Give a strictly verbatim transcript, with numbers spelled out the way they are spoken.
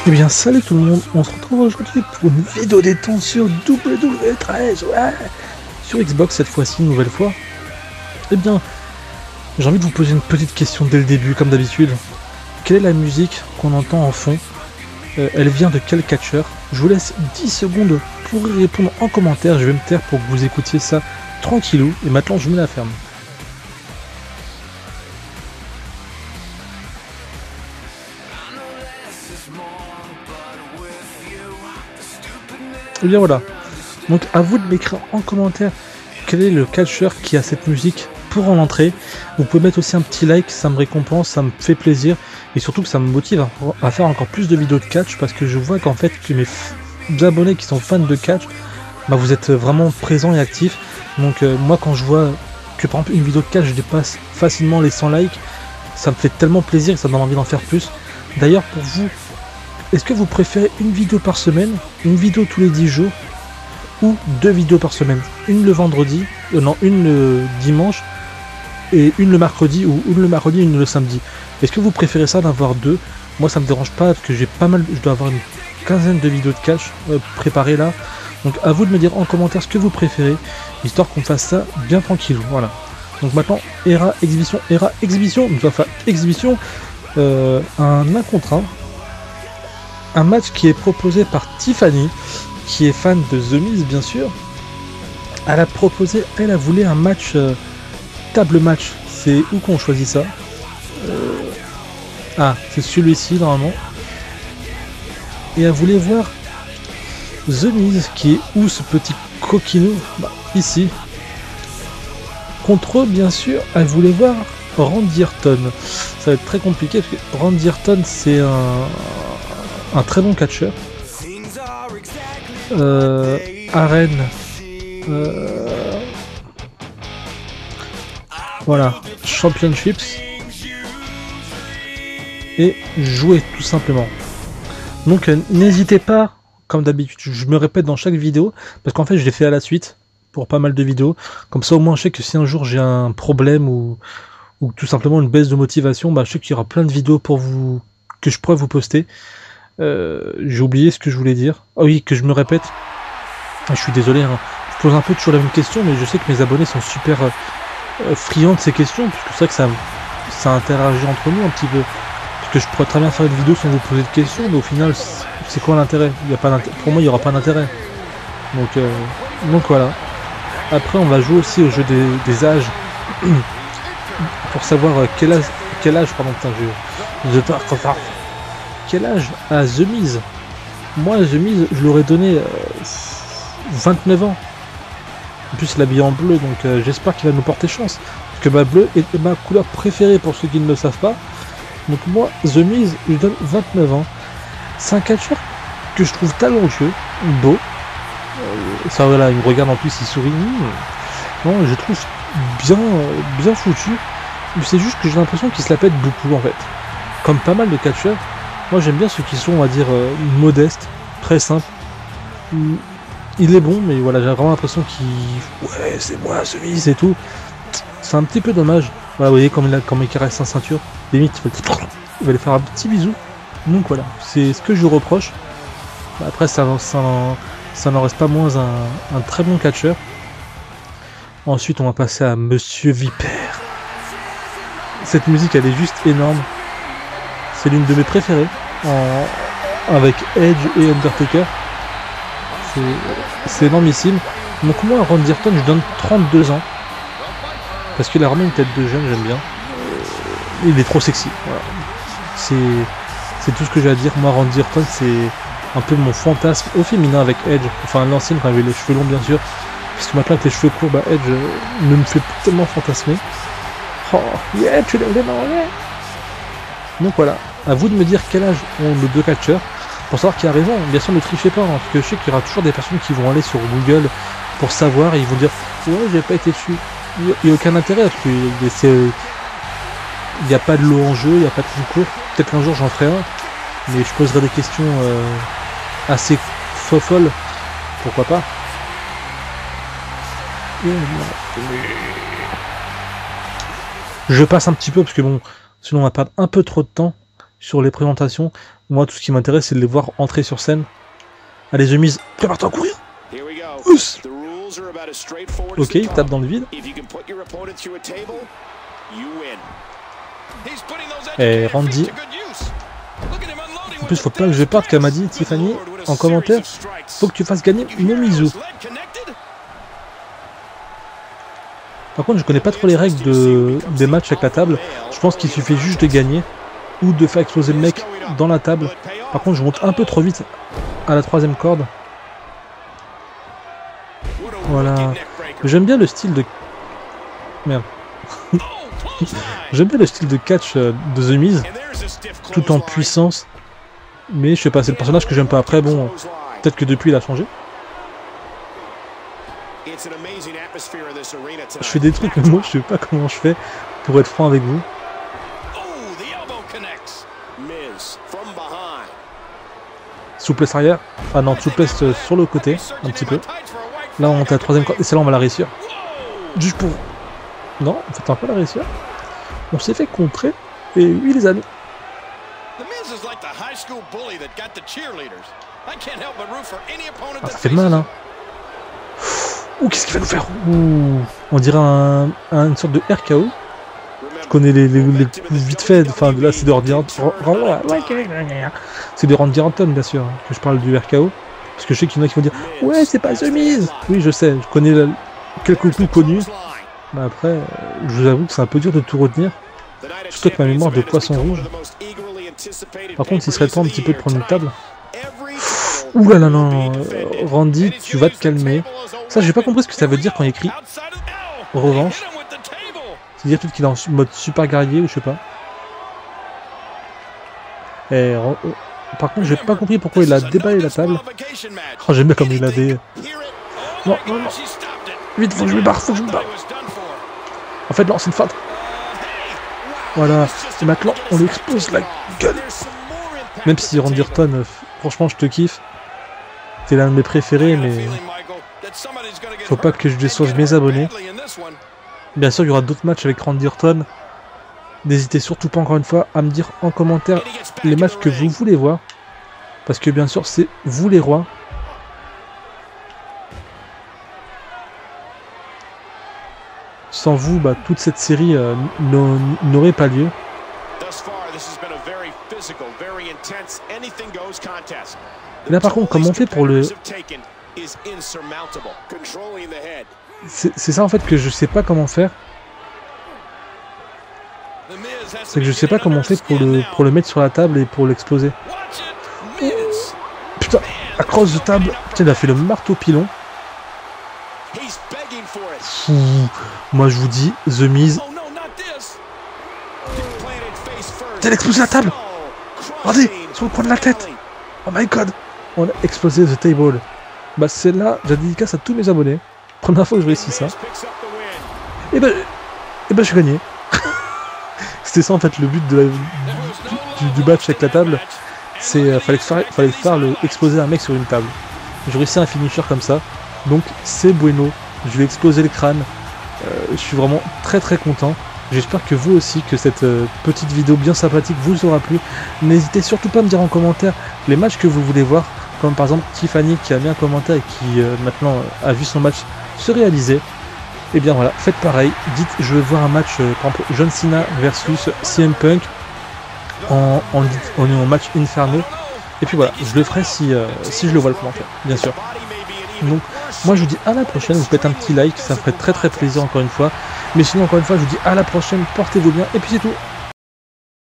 Eh bien salut tout le monde, on se retrouve aujourd'hui pour une vidéo détente sur W W treize, ouais, sur Xbox cette fois-ci, une nouvelle fois. Eh bien, j'ai envie de vous poser une petite question dès le début, comme d'habitude. Quelle est la musique qu'on entend en fond? euh, Elle vient de quel catcheur? Je vous laisse dix secondes pour y répondre en commentaire, je vais me taire pour que vous écoutiez ça tranquillou, et maintenant je mets la ferme. Et bien voilà, donc à vous de m'écrire en commentaire quel est le catcheur qui a cette musique pour en entrer. Vous pouvez mettre aussi un petit like, ça me récompense, ça me fait plaisir et surtout que ça me motive à faire encore plus de vidéos de catch parce que je vois qu'en fait que mes abonnés qui sont fans de catch, bah vous êtes vraiment présents et actifs. Donc euh, moi quand je vois que par exemple une vidéo de catch je dépasse facilement les cent likes, ça me fait tellement plaisir et ça me donne envie d'en faire plus. D'ailleurs pour vous, est-ce que vous préférez une vidéo par semaine, une vidéo tous les dix jours, ou deux vidéos par semaine? Une le vendredi, euh, non, une le dimanche, et une le mercredi, ou une le mercredi, une le samedi. Est-ce que vous préférez ça d'avoir deux? Moi ça me dérange pas, parce que j'ai pas mal, je dois avoir une quinzaine de vidéos de catch euh, préparées là. Donc à vous de me dire en commentaire ce que vous préférez, histoire qu'on fasse ça bien tranquille, voilà. Donc maintenant, Era Exhibition, Era Exhibition, nous va faire Exhibition, euh, un un contre un. Un match qui est proposé par Tiffany, qui est fan de The Miz bien sûr. Elle a proposé, elle a voulu un match, euh, table match. C'est où qu'on choisit ça? euh... Ah, c'est celui-ci normalement. Et elle voulait voir The Miz, qui est où ce petit coquinou? Bah, ici. Contre eux, bien sûr, elle voulait voir Randy Orton. Ça va être très compliqué parce que Randy Orton, c'est un... un très bon catcheur. Euh, arène. Euh, voilà. Championships. Et jouer tout simplement. Donc euh, n'hésitez pas, comme d'habitude, je me répète dans chaque vidéo, parce qu'en fait je l'ai fait à la suite, pour pas mal de vidéos. Comme ça au moins je sais que si un jour j'ai un problème ou, ou tout simplement une baisse de motivation, bah, je sais qu'il y aura plein de vidéos pour vous que je pourrais vous poster. Euh, j'ai oublié ce que je voulais dire. Ah oui, que je me répète. Ah, je suis désolé, hein. Je pose un peu toujours la même question, mais je sais que mes abonnés sont super euh, friands de ces questions, puisque c'est vrai que ça, ça interagit entre nous un petit peu. Parce que je pourrais très bien faire une vidéo sans vous poser de questions, mais au final, c'est quoi l'intérêt? Il y a pas d'intérêt. Pour moi, il n'y aura pas d'intérêt. Donc, euh, donc voilà. Après, on va jouer aussi au jeu des, des âges. Pour savoir quel âge, quel âge, pardon, putain, je, je dois quel âge a The Miz? Moi, The Miz, je l'aurais donné euh, vingt-neuf ans. En plus, il est habillé en bleu, donc euh, j'espère qu'il va nous porter chance. Parce que ma bleu est ma couleur préférée pour ceux qui ne le savent pas. Donc moi, The Miz, je lui donne vingt-neuf ans. C'est un catcheur que je trouve talentueux, beau. Euh, ça, voilà, il me regarde en plus, il sourit. Non, je trouve bien, bien foutu. C'est juste que j'ai l'impression qu'il se la pète beaucoup, en fait. Comme pas mal de catcheurs. Moi j'aime bien ceux qui sont, on va dire, euh, modestes, très simples. Il est bon, mais voilà, j'ai vraiment l'impression qu'il... Ouais, c'est moi, ce Miz et tout. C'est un petit peu dommage. Voilà, vous voyez, comme il, a, comme il caresse sa ceinture, limite, il va lui faire un petit bisou. Donc voilà, c'est ce que je vous reproche. Après, ça, ça, ça n'en reste pas moins un, un très bon catcheur. Ensuite, on va passer à Monsieur Viper. Cette musique, elle est juste énorme. C'est l'une de mes préférées, en... avec Edge et Undertaker. C'est énormissime. Donc moi, Randy Orton, je donne trente-deux ans. Parce qu'il a vraiment une tête de jeune, j'aime bien. Il est trop sexy. Voilà. C'est tout ce que j'ai à dire. Moi, Randy Orton, c'est un peu mon fantasme au féminin avec Edge. Enfin, l'ancienne, quand il avait les cheveux longs, bien sûr. Parce que maintenant, avec les cheveux courts, bah, Edge ne me fait tellement fantasmer. Oh, yeah, tu l'aimes vraiment, yeah. Donc voilà. À vous de me dire quel âge ont les deux catcheurs pour savoir qui a raison. Bien sûr, ne trichez pas, hein, parce que je sais qu'il y aura toujours des personnes qui vont aller sur Google pour savoir et ils vont dire ouais, j'ai pas été dessus. Il n'y a aucun intérêt parce qu'il n'y a pas de lot en jeu, il n'y a pas de concours. Peut-être qu'un jour j'en ferai un, mais je poserai des questions euh, assez folles. Pourquoi pas. Je passe un petit peu parce que bon, sinon on va perdre un peu trop de temps. sur les présentations. Moi, tout ce qui m'intéresse, c'est de les voir entrer sur scène. Allez, The Miz, prépare-toi à courir. Ouss. Ok, il tape dans le vide. Et Randy. En plus, faut pas que je parte, comme m'a dit Tiffany en commentaire. Faut que tu fasses gagner Momizu. Par contre, je connais pas trop les règles de, des matchs avec la table. Je pense qu'il suffit juste de gagner ou de faire exploser le mec dans la table. Par contre, je monte un peu trop vite à la troisième corde. Voilà. J'aime bien le style de... Merde. J'aime bien le style de catch de The Miz, tout en puissance. Mais je sais pas, c'est le personnage que j'aime pas. Après, bon, peut-être que depuis il a changé. Je fais des trucs, mais moi je sais pas comment je fais pour être franc avec vous. Souplesse arrière. Ah non, souplesse sur le côté, un petit peu. Là on monte à la troisième corde, et celle-là on va la réussir. Juste pour... Non, en fait on va pas la réussir. On s'est fait contrer, et oui les amis. Ah, ça fait mal hein. Ouh, qu'est-ce qu'il va nous faire? Ouh, on dirait un, un, une sorte de R K O. Je connais les, les, les vite fait, enfin là c'est de Randy Orton. C'est de Randy Orton bien sûr que je parle du R K O. Parce que je sais qu'il y en a qui vont dire ouais c'est pas The Miz. Oui je sais, je connais la, quelques coups connus. Mais après, je vous avoue que c'est un peu dur de tout retenir. Surtout avec ma mémoire de poisson rouge. Par contre il serait temps un petit peu de prendre une table. Ouh là là non, Randy, tu vas te calmer. Ça, j'ai pas compris ce que ça veut dire quand il écrit revanche. C'est-à-dire peut-être qu'il est en mode super guerrier ou je sais pas. Et, par contre, j'ai pas compris pourquoi il a déballé la table. Oh, j'aime bien comme il a des... Non, non, non. Vite, faut que je me barre, faut que je me barre. En fait, non, c'est une feinte. Voilà. Et maintenant, on lui expose la gueule. Même si Randy Orton, franchement, je te kiffe. T'es l'un de mes préférés, mais faut pas que je déçoive mes abonnés. Bien sûr, il y aura d'autres matchs avec Randy Orton. N'hésitez surtout pas encore une fois à me dire en commentaire les matchs que vous voulez voir. Parce que bien sûr, c'est vous les rois. Sans vous, bah, toute cette série euh, n'aurait pas lieu. Là par contre, comment on fait pour le... C'est ça en fait que je sais pas comment faire. C'est que je sais pas comment on fait pour le, pour le mettre sur la table et pour l'exploser. Oh, putain, la crosse de table. Putain, il a fait le marteau pilon. Fou. Moi je vous dis, The Miz. Putain, il a explosé la table. Regardez, sur le coin de la tête. Oh my god. On a explosé the table. Bah c'est là, j'ai dédicace à tous mes abonnés. Première fois que je réussis ça. Et ben, et ben je suis gagné. C'était ça en fait le but de la, du, du match avec la table. C'est euh, fallait faire, fallait faire le, exploser un mec sur une table. J'ai réussi un finisher comme ça. Donc c'est bueno. Je vais exploser le crâne. Euh, je suis vraiment très très content. J'espère que vous aussi, que cette euh, petite vidéo bien sympathique vous aura plu. N'hésitez surtout pas à me dire en commentaire les matchs que vous voulez voir. Comme par exemple Tiffany qui a mis un commentaire et qui euh, maintenant euh, a vu son match se réaliser. Et bien voilà, faites pareil. Dites je veux voir un match, euh, par exemple John Cena versus C M Punk en, en, en, en match Inferno. Et puis voilà, je le ferai si, euh, si je le vois le commentaire, bien sûr. Donc moi je vous dis à la prochaine, vous faites un petit like, ça me ferait très très plaisir encore une fois. Mais sinon encore une fois je vous dis à la prochaine, portez-vous bien et puis c'est tout.